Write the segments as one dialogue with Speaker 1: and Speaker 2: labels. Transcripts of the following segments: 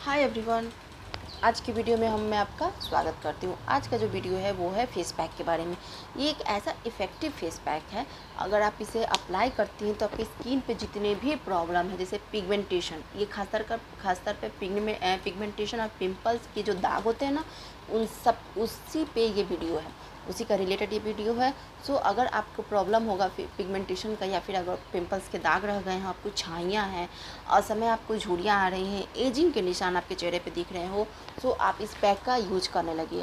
Speaker 1: Hi everyone. आज की video में मैं आपका स्वागत करती हूँ। आज का जो वीडियो है वो है फेस पैक के बारे में। ये एक ऐसा इफ़ेक्टिव फेस पैक है, अगर आप इसे अप्लाई करती हैं तो आपकी स्किन पे जितने भी प्रॉब्लम है, जैसे पिगमेंटेशन, ये खासतौर पे पिगमेंटेशन और पिंपल्स के जो दाग होते हैं ना, उन सब उसी पे ये वीडियो है, उसी का रिलेटेड ये वीडियो है। सो अगर आपको प्रॉब्लम होगा पिगमेंटेशन का, या फिर अगर पिंपल्स के दाग रह गए हैं, आपको छाइयाँ हैं, असमय आपको झुर्रियाँ आ रही हैं, एजिंग के निशान आपके चेहरे पे दिख रहे हो, सो आप इस पैक का यूज करने लगिए।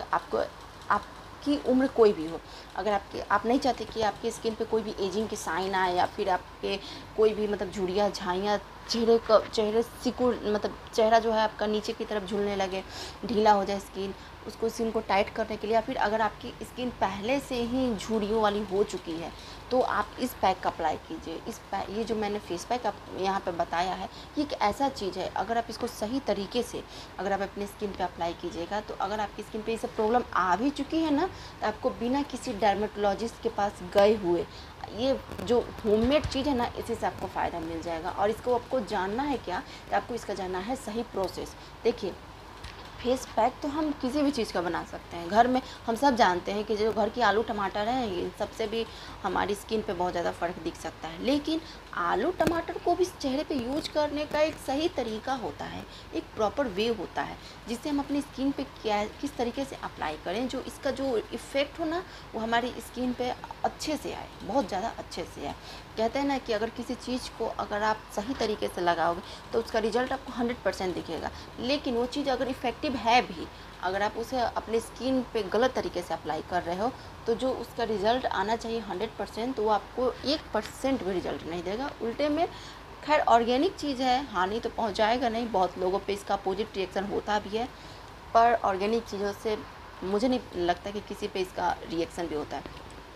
Speaker 1: आपकी उम्र कोई भी हो, अगर आप नहीं चाहते कि आपकी स्किन पे कोई भी एजिंग के साइन आए, या फिर आपके कोई भी झुर्रियाँ झाइयाँ चेहरे सिकुड़ चेहरा जो है आपका नीचे की तरफ झूलने लगे, ढीला हो जाए स्किन को टाइट करने के लिए, या फिर अगर आपकी स्किन पहले से ही झुर्रियों वाली हो चुकी है तो आप इस पैक का अप्लाई कीजिए। ये जो मैंने फेस पैक आप यहाँ पे बताया है, ये एक ऐसा चीज़ है, अगर आप इसको सही तरीके से अगर आप अपनी स्किन पे अप्लाई कीजिएगा, तो अगर आपकी स्किन पे ये सब प्रॉब्लम आ भी चुकी है ना, तो आपको बिना किसी डर्मेटोलॉजिस्ट के पास गए हुए ये जो होममेड चीज़ है ना, इसी से आपको फ़ायदा मिल जाएगा। और इसको आपको जानना है क्या, तो आपको इसका जानना है सही प्रोसेस। देखिए, फेस पैक तो हम किसी भी चीज़ का बना सकते हैं घर में। हम सब जानते हैं कि जो घर की आलू टमाटर हैं, इन सबसे भी हमारी स्किन पे बहुत ज़्यादा फ़र्क दिख सकता है, लेकिन आलू टमाटर को भी चेहरे पे यूज करने का एक सही तरीका होता है, एक प्रॉपर वे होता है, जिससे हम अपनी स्किन पे किस तरीके से अप्लाई करें, जो इसका जो इफ़ेक्ट हो ना, वो हमारी स्किन पे अच्छे से आए, बहुत ज़्यादा अच्छे से आए। कहते हैं ना कि अगर किसी चीज़ को अगर आप सही तरीके से लगाओगे तो उसका रिज़ल्ट आपको 100% दिखेगा, लेकिन वो चीज़ अगर इफ़ेक्टिव है भी, अगर आप उसे अपने स्किन पे गलत तरीके से अप्लाई कर रहे हो, तो जो उसका रिज़ल्ट आना चाहिए 100%, तो वो आपको 1% भी रिज़ल्ट नहीं देगा। उल्टे में, खैर ऑर्गेनिक चीज़ है, हानि तो पहुंचाएगा नहीं, बहुत लोगों पे इसका अपोजिट रिएक्शन होता भी है, पर ऑर्गेनिक चीज़ों से मुझे नहीं लगता कि किसी पे इसका रिएक्शन भी होता है।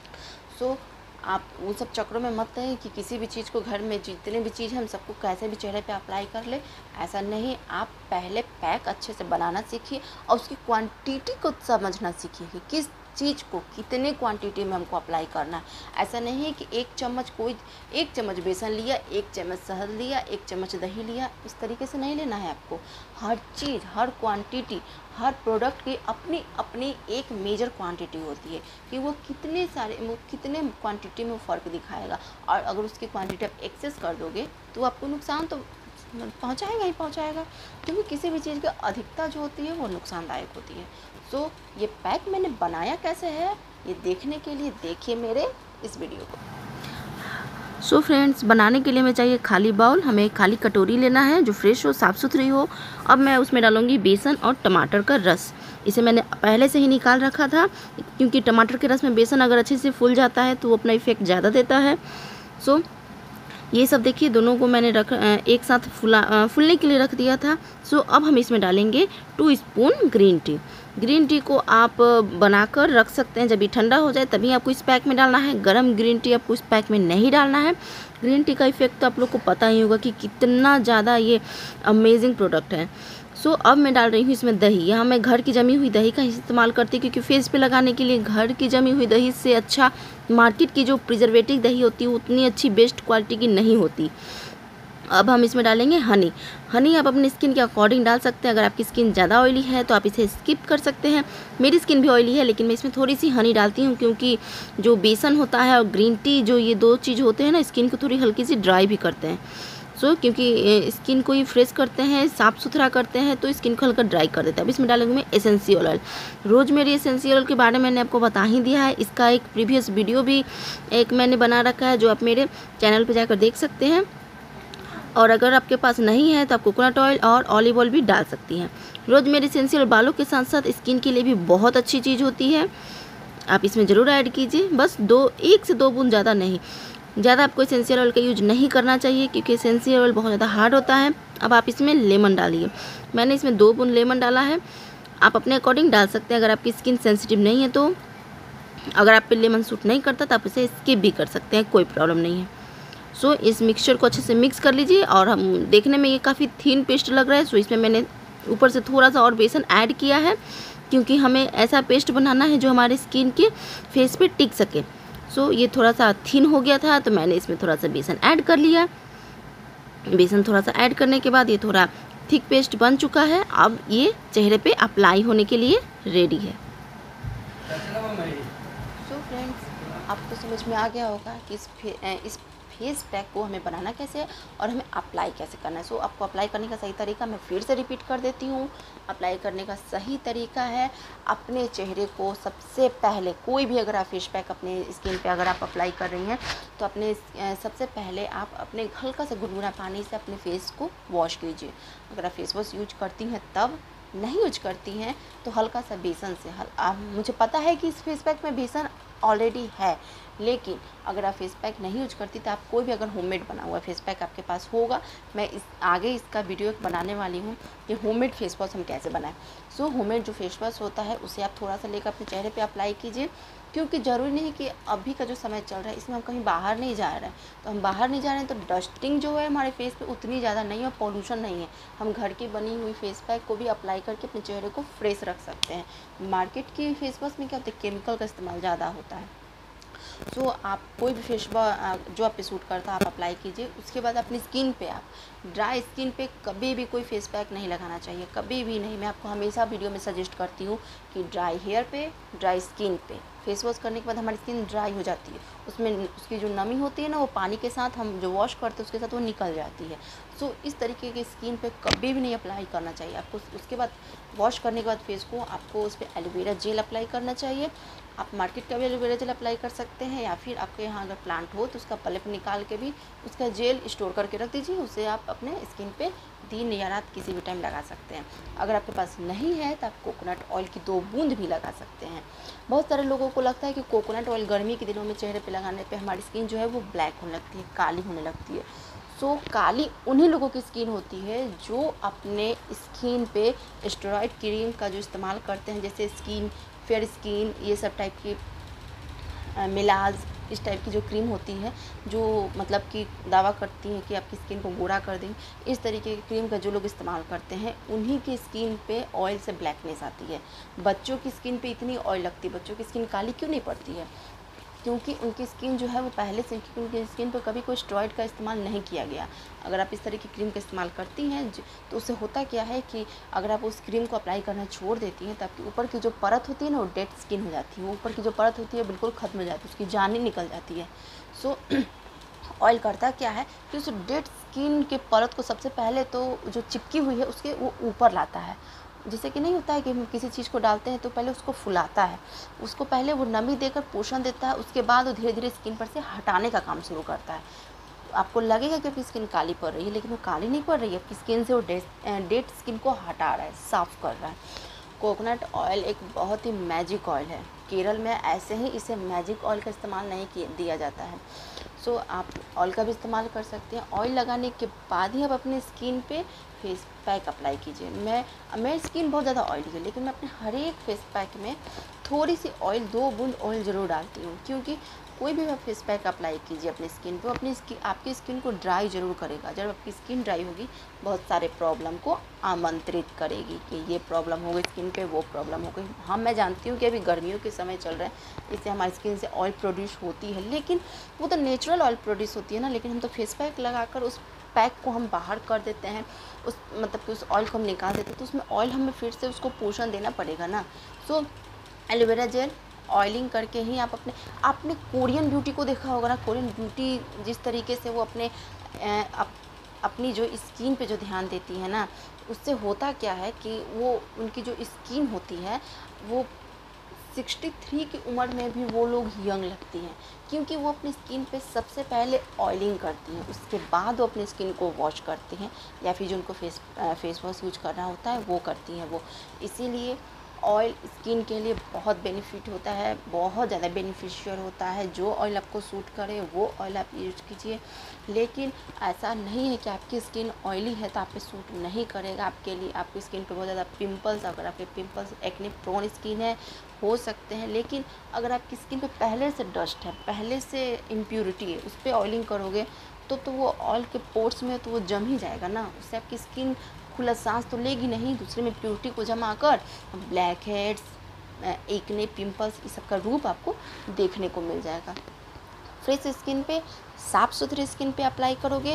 Speaker 1: सो आप उन सब चक्रों में मत रहिए कि किसी भी चीज़ को घर में जितने भी चीज़ है हम सबको कैसे भी चेहरे पे अप्लाई कर ले, ऐसा नहीं। आप पहले पैक अच्छे से बनाना सीखिए और उसकी क्वांटिटी को समझना सीखिए कि किस चीज़ को कितने क्वांटिटी में हमको अप्लाई करना है। ऐसा नहीं है कि एक चम्मच बेसन लिया, 1 चम्मच शहद लिया, 1 चम्मच दही लिया, इस तरीके से नहीं लेना है आपको। हर चीज़, हर क्वांटिटी, हर प्रोडक्ट की अपनी अपनी एक मेजर क्वांटिटी होती है कि वो कितने क्वांटिटी में फ़र्क दिखाएगा। और अगर उसकी क्वांटिटी आप एक्सेस कर दोगे तो आपको नुकसान तो पहुंचाएगा ही पहुंचाएगा, क्योंकि किसी भी चीज़ की अधिकता जो होती है वो नुकसानदायक होती है। सो ये पैक मैंने बनाया कैसे है, ये देखने के लिए देखिए मेरे इस वीडियो को। सो फ्रेंड्स, बनाने के लिए हमें चाहिए खाली बाउल, हमें एक खाली कटोरी लेना है जो फ्रेश हो, साफ़ सुथरी हो। अब मैं उसमें डालूंगी बेसन और टमाटर का रस। इसे मैंने पहले से ही निकाल रखा था, क्योंकि टमाटर के रस में बेसन अगर अच्छे से फूल जाता है तो वो अपना इफ़ेक्ट ज़्यादा देता है। सो ये सब देखिए, दोनों को मैंने एक साथ फूलने के लिए रख दिया था। सो अब हम इसमें डालेंगे 2 spoon green tea. Green tea को आप बनाकर रख सकते हैं, जब ये ठंडा हो जाए तभी आपको इस पैक में डालना है। गरम ग्रीन टी आपको इस पैक में नहीं डालना है। ग्रीन टी का इफ़ेक्ट तो आप लोग को पता ही होगा कि कितना ज़्यादा ये अमेजिंग प्रोडक्ट है। सो अब मैं डाल रही हूँ इसमें दही। यहाँ मैं घर की जमी हुई दही का इस्तेमाल करती हूँ, क्योंकि फेस पे लगाने के लिए घर की जमी हुई दही से अच्छा मार्केट की जो प्रिजर्वेटिव दही होती है उतनी अच्छी बेस्ट क्वालिटी की नहीं होती। अब हम इसमें डालेंगे हनी आप अपनी स्किन के अकॉर्डिंग डाल सकते हैं। अगर आपकी स्किन ज़्यादा ऑयली है तो आप इसे स्किप कर सकते हैं। मेरी स्किन भी ऑयली है, लेकिन मैं इसमें थोड़ी सी हनी डालती हूँ, क्योंकि जो बेसन होता है और ग्रीन टी, जो ये 2 चीज़ होते हैं ना, स्किन को थोड़ी हल्की सी ड्राई भी करते हैं। क्योंकि स्किन को ये फ्रेश करते हैं, साफ़ सुथरा करते हैं, तो स्किन को हल्का ड्राई कर देता है। अब इसमें डालूंगी मैं essential oil. Rosemary essential oil के बारे में मैंने आपको बता ही दिया है, इसका एक प्रीवियस वीडियो भी एक मैंने बना रखा है, जो आप मेरे चैनल पर जाकर देख सकते हैं। और अगर आपके पास नहीं है तो आप कोकोनट ऑयल और ऑलिव ऑयल भी डाल सकती हैं। रोज़मेरी एसेंशियल बालों के साथ साथ स्किन के लिए भी बहुत अच्छी चीज़ होती है, आप इसमें ज़रूर ऐड कीजिए। बस 1 से 2 बूंद, ज़्यादा नहीं। ज़्यादा आपको एसेंशियल ऑयल का यूज नहीं करना चाहिए, क्योंकि एसेंशियल ऑयल बहुत ज़्यादा हार्ड होता है। अब आप इसमें लेमन डालिए। मैंने इसमें 2 बूंद लेमन डाला है, आप अपने अकॉर्डिंग डाल सकते हैं। अगर आपकी स्किन सेंसिटिव नहीं है तो, अगर आप पे लेमन सूट नहीं करता तो आप इसे स्किप भी कर सकते हैं, कोई प्रॉब्लम नहीं है। सो इस मिक्सचर को अच्छे से मिक्स कर लीजिए। और हम देखने में ये काफ़ी थिन पेस्ट लग रहा है, सो इसमें मैंने ऊपर से थोड़ा सा और बेसन ऐड किया है, क्योंकि हमें ऐसा पेस्ट बनाना है जो हमारे स्किन के फेस पे टिक सके। सो ये थोड़ा सा थिन हो गया था, तो मैंने इसमें थोड़ा सा बेसन ऐड कर लिया। बेसन थोड़ा सा ऐड करने के बाद ये थोड़ा थिक पेस्ट बन चुका है। अब ये चेहरे पे अप्लाई होने के लिए रेडी है। सो फ्रेंड्स, आपको समझ में आ गया होगा कि इस फेस पैक को हमें बनाना कैसे है और हमें अप्लाई कैसे करना है। सो आपको अप्लाई करने का सही तरीका मैं फिर से रिपीट कर देती हूँ। अप्लाई करने का सही तरीका है, अपने चेहरे को सबसे पहले, कोई भी अगर आप फेस पैक अपने स्किन पे अगर आप अप्लाई कर रही हैं तो अपने सबसे पहले आप अपने हल्का सा गुनगुना पानी से अपने फेस को वॉश कीजिए। अगर आप फेस वॉश यूज करती हैं तब, नहीं यूज करती हैं तो हल्का सा बेसन से मुझे पता है कि इस फेस पैक में बेसन ऑलरेडी है, लेकिन अगर आप फेस पैक नहीं यूज करती तो आप कोई भी अगर होममेड बना हुआ फेस पैक आपके पास होगा, मैं आगे इसका वीडियो बनाने वाली हूँ कि होममेड फेस वॉश हम कैसे बनाएं। सो होममेड जो फेस वॉश होता है उसे आप थोड़ा सा लेकर अपने चेहरे पे अप्लाई कीजिए, क्योंकि ज़रूरी नहीं कि अभी का जो समय चल रहा है इसमें हम कहीं बाहर नहीं जा रहे हैं, तो हम बाहर नहीं जा रहे हैं तो डस्टिंग जो है हमारे फेस पे उतनी ज़्यादा नहीं है और पॉल्यूशन नहीं है। हम घर की बनी हुई फेस पैक को भी अप्लाई करके अपने चेहरे को फ्रेश रख सकते हैं। मार्केट की फेस वॉश में क्या होता है, केमिकल का इस्तेमाल ज़्यादा होता है। सो आप कोई भी फेस वॉश जो आप पे सूट करता है आप अप्लाई कीजिए। उसके बाद अपनी स्किन पे, आप ड्राई स्किन पे कभी भी कोई फेस पैक नहीं लगाना चाहिए, कभी भी नहीं। मैं आपको हमेशा वीडियो में सजेस्ट करती हूँ कि ड्राई हेयर पे, ड्राई स्किन पे फेस वॉश करने के बाद हमारी स्किन ड्राई हो जाती है, उसमें उसकी जो नमी होती है ना वो पानी के साथ हम जो वॉश करते हैं उसके साथ वो निकल जाती है। सो इस तरीके की स्किन पे कभी भी नहीं अप्लाई करना चाहिए आपको। उसके बाद वॉश करने के बाद फेस को आपको उस पर एलोवेरा जेल अप्लाई करना चाहिए। आप मार्केट का भी एलोवेरा जेल अप्लाई कर सकते हैं, या फिर आपके यहाँ अगर प्लांट हो तो उसका पल्प निकाल के भी उसका जेल स्टोर करके रख दीजिए। उसे आप अपने स्किन पे दिन या रात किसी भी टाइम लगा सकते हैं। अगर आपके पास नहीं है तो आप कोकोनट ऑयल की 2 बूंद भी लगा सकते हैं। बहुत सारे लोगों को लगता है कि कोकोनट ऑयल गर्मी के दिनों में चेहरे पे लगाने पे हमारी स्किन जो है वो ब्लैक होने लगती है, काली होने लगती है। सो काली उन्हीं लोगों की स्किन होती है जो अपने स्किन पे स्टेरॉइड क्रीम का जो इस्तेमाल करते हैं, जैसे स्किन फेयर स्किन, ये सब टाइप की मिलाज, इस टाइप की जो क्रीम होती है जो मतलब कि दावा करती हैं कि आपकी स्किन को गोरा कर देंगे। इस तरीके की क्रीम का जो लोग इस्तेमाल करते हैं उन्हीं की स्किन पे ऑयल से ब्लैकनेस आती है। बच्चों की स्किन पे इतनी ऑयल लगती है, बच्चों की स्किन काली क्यों नहीं पड़ती है? क्योंकि उनकी स्किन जो है वो पहले से, क्योंकि उनकी स्किन पर कभी कोई स्टेरॉइड का इस्तेमाल नहीं किया गया। अगर आप इस तरह की क्रीम का इस्तेमाल करती हैं तो उससे होता क्या है कि अगर आप उस क्रीम को अप्लाई करना छोड़ देती हैं तो आपकी ऊपर की जो परत होती है ना वो डेड स्किन हो जाती है, वो ऊपर की जो परत होती है बिल्कुल ख़त्म हो जाती है, उसकी जान ही निकल जाती है। सो ऑयल करता क्या है कि उस डेड स्किन के परत को सबसे पहले तो जो चिपकी हुई है उसके वो ऊपर लाता है। जैसे कि नहीं होता है कि हम किसी चीज़ को डालते हैं तो पहले उसको फुलाता है, उसको पहले वो नमी देकर पोषण देता है, उसके बाद वो धीरे धीरे स्किन पर से हटाने का काम शुरू करता है। आपको लगेगा कि आपकी स्किन काली पड़ रही है, लेकिन वो काली नहीं पड़ रही है, आपकी स्किन से वो डेड स्किन को हटा रहा है, साफ़ कर रहा है। कोकोनट ऑयल एक बहुत ही मैजिक ऑयल है। केरल में ऐसे ही इसे मैजिक ऑयल का इस्तेमाल नहीं दिया जाता है। सो आप ऑयल का भी इस्तेमाल कर सकते हैं। ऑयल लगाने के बाद ही आप अपने स्किन पे फेस पैक अप्लाई कीजिए। मेरी स्किन बहुत ज़्यादा ऑयली है, लेकिन मैं अपने हर एक फेस पैक में थोड़ी सी ऑयल, 2 बूंद ऑयल ज़रूर डालती हूँ, क्योंकि कोई भी आप फेस पैक अप्लाई कीजिए अपनी स्किन पे, आपकी स्किन को ड्राई ज़रूर करेगा। जब आपकी स्किन ड्राई होगी बहुत सारे प्रॉब्लम को आमंत्रित करेगी कि ये प्रॉब्लम हो गई स्किन पे, वो प्रॉब्लम हो गई। हाँ, मैं जानती हूँ कि अभी गर्मियों के समय चल रहा है, इससे हमारी स्किन से ऑयल प्रोड्यूस होती है, लेकिन वो तो नेचुरल ऑयल प्रोड्यूस होती है ना। लेकिन हम तो फेस पैक लगाकर उस पैक को हम बाहर कर देते हैं, उस मतलब कि उस ऑयल को हम निकाल देते हैं, तो उसमें ऑयल हमें फिर से उसको पोषण देना पड़ेगा ना। सो एलोवेरा जेल ऑयलिंग करके ही आप आपने कोरियन ब्यूटी को देखा होगा ना। कोरियन ब्यूटी जिस तरीके से वो अपनी जो स्किन पे जो ध्यान देती है ना, उससे होता क्या है कि वो उनकी जो स्किन होती है वो 63 की उम्र में भी वो लोग यंग लगती हैं, क्योंकि वो अपनी स्किन पे सबसे पहले ऑयलिंग करती हैं, उसके बाद वो अपनी स्किन को वॉश करती हैं, या फिर जो उनको फेस वॉश यूज करना होता है वो करती हैं वो। इसीलिए ऑयल स्किन के लिए बहुत बेनिफिट होता है, बहुत ज़्यादा बेनिफिशियल होता है। जो ऑयल आपको सूट करे वो ऑयल आप यूज कीजिए, लेकिन ऐसा नहीं है कि आपकी स्किन ऑयली है तो आप पे सूट नहीं करेगा। आपके लिए आपकी स्किन पे बहुत ज़्यादा पिंपल्स, अगर आपके पिंपल्स एक्ने प्रोन स्किन है, हो सकते हैं, लेकिन अगर आपकी स्किन पे पहले से डस्ट है, पहले से इम्प्योरिटी है, उस पर ऑयलिंग करोगे तो वो ऑयल के पोर्स में तो वो जम ही जाएगा ना, उससे आपकी स्किन खुला सांस तो लेगी नहीं, दूसरे में प्योरिटी को जमा कर ब्लैक हेड्स, एक्ने, पिंपल्स, इस सब का रूप आपको देखने को मिल जाएगा। फ्रेश स्किन पे, साफ़ सुथरी स्किन पे अप्लाई करोगे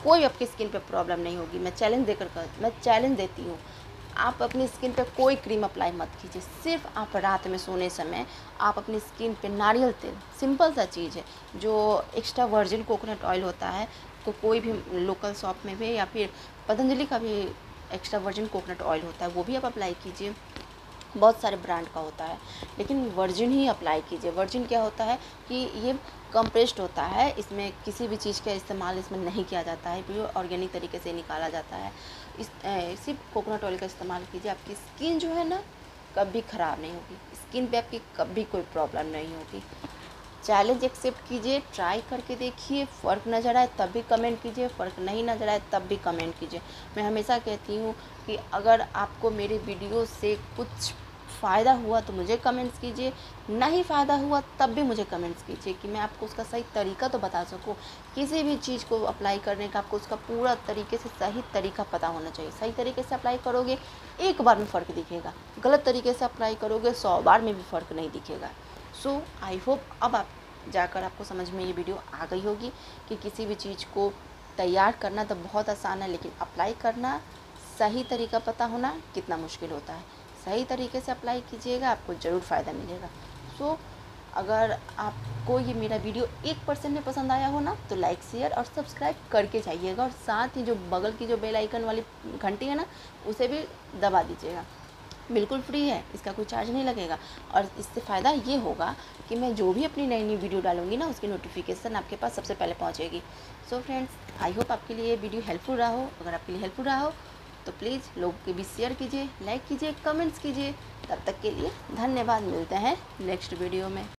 Speaker 1: कोई आपकी स्किन पे प्रॉब्लम नहीं होगी। मैं चैलेंज देती हूँ, आप अपनी स्किन पे कोई क्रीम अप्लाई मत कीजिए। सिर्फ आप रात में सोने समय आप अपनी स्किन पे नारियल तेल, सिंपल सा चीज़ है, जो एक्स्ट्रा वर्जिन कोकोनट ऑयल होता है, तो कोई भी लोकल शॉप में भी या फिर पतंजलि का भी एक्स्ट्रा वर्जिन कोकोनट ऑयल होता है, वो भी आप अप्लाई कीजिए। बहुत सारे ब्रांड का होता है, लेकिन वर्जिन ही अप्लाई कीजिए। वर्जिन क्या होता है कि ये कंप्रेस्ड होता है, इसमें किसी भी चीज़ का इस्तेमाल इसमें नहीं किया जाता है, प्योर ऑर्गेनिक तरीके से निकाला जाता है। सिर्फ कोकोनट ऑयल का इस्तेमाल कीजिए। आपकी स्किन जो है ना कभी ख़राब नहीं होगी, स्किन पे आपकी कभी कोई प्रॉब्लम नहीं होगी। चैलेंज एक्सेप्ट कीजिए, ट्राई करके देखिए, फ़र्क नज़र आए तब भी कमेंट कीजिए, फ़र्क नहीं नज़र आए तब भी कमेंट कीजिए। मैं हमेशा कहती हूँ कि अगर आपको मेरे वीडियो से कुछ फ़ायदा हुआ तो मुझे कमेंट्स कीजिए, नहीं फ़ायदा हुआ तब भी मुझे कमेंट्स कीजिए, कि मैं आपको उसका सही तरीका तो बता सकूँ। किसी भी चीज़ को अप्लाई करने का आपको उसका पूरा तरीके से सही तरीका पता होना चाहिए। सही तरीके से अप्लाई करोगे एक बार में फ़र्क दिखेगा, गलत तरीके से अप्लाई करोगे 100 बार में भी फ़र्क नहीं दिखेगा। सो आई होप अब आप जाकर आपको समझ में ये वीडियो आ गई होगी कि किसी भी चीज़ को तैयार करना तो बहुत आसान है, लेकिन अप्लाई करना, सही तरीका पता होना कितना मुश्किल होता है। सही तरीके से अप्लाई कीजिएगा, आपको ज़रूर फ़ायदा मिलेगा। सो अगर आपको ये मेरा वीडियो 1% में पसंद आया हो ना, तो लाइक, शेयर और सब्सक्राइब करके जाइएगा, और साथ ही जो बगल की जो बेल आइकन वाली घंटी है ना, उसे भी दबा दीजिएगा। बिल्कुल फ्री है, इसका कोई चार्ज नहीं लगेगा, और इससे फ़ायदा ये होगा कि मैं जो भी अपनी नई वीडियो डालूंगी ना, उसकी नोटिफिकेशन आपके पास सबसे पहले पहुंचेगी। सो फ्रेंड्स, आई होप आपके लिए ये वीडियो हेल्पफुल रहा हो। अगर आपके लिए हेल्पफुल रहा हो तो प्लीज़ लोगों के भी शेयर कीजिए, लाइक कीजिए, कमेंट्स कीजिए। तब तक के लिए धन्यवाद, मिलते हैं नेक्स्ट वीडियो में।